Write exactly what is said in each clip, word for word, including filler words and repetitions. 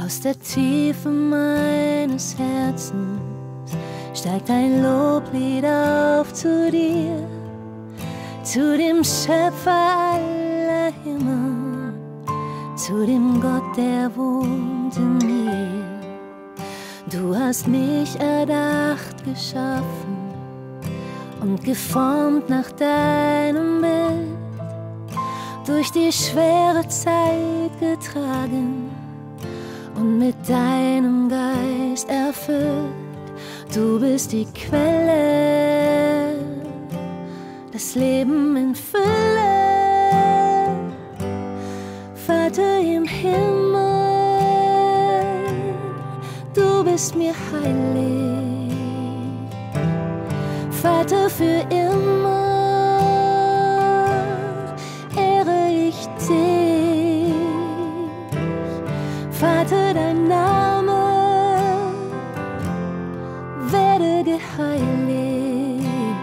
Aus der Tiefe meines Herzens steigt ein Loblied auf zu dir, zu dem Schöpfer aller Himmel, zu dem Gott, der wohnt in mir. Du hast mich erdacht, geschaffen und geformt nach deinem Bild, durch die schwere Zeit getragen und mit deinem Geist erfüllt. Du bist die Quelle, das Leben in Fülle. Vater im Himmel, du bist mir heilig. Vater für immer, ehre ich dich. Vater, dein Name werde geheiligt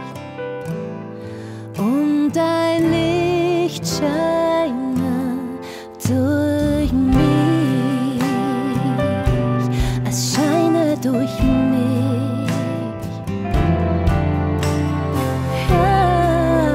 und dein Licht scheine durch mich, es scheine durch mich. Ja.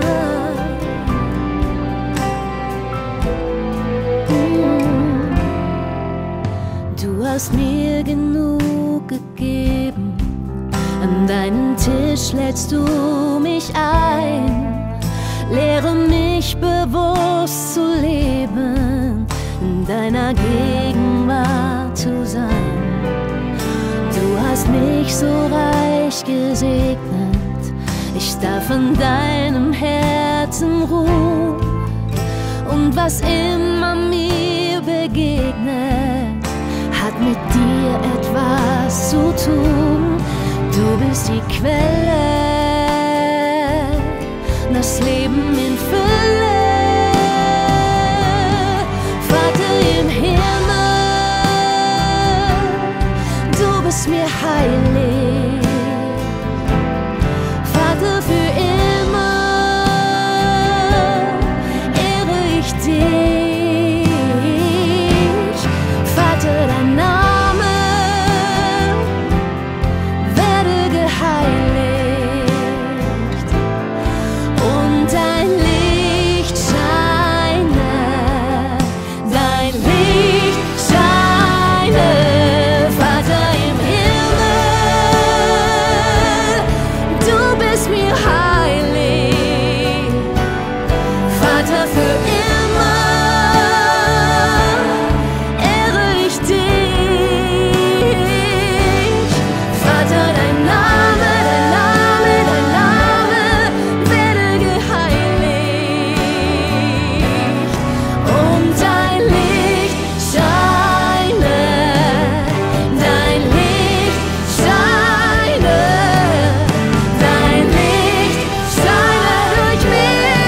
Mm. Du hast mir genug gegeben, an deinen Tisch lädst du mich ein, lehre mich bewusst zu leben, in deiner Gegenwart zu sein. Du hast mich so reich gesegnet, ich darf in deinem Herzen ruhen, und was immer mir begegnet, hat mit dir etwas zu tun. Du bist die Quelle, das Leben in Fülle. Vater im Himmel, du bist mir heilig. Vater für immer, ehre ich dich. Vater, dein Name heiligt und dein Licht scheine, dein Licht scheine. Vater im Himmel, du bist mir heilig. Vater für immer, ehre ich dich. Vater, dein Name,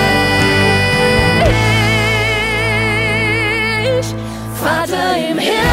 Vater im Himmel.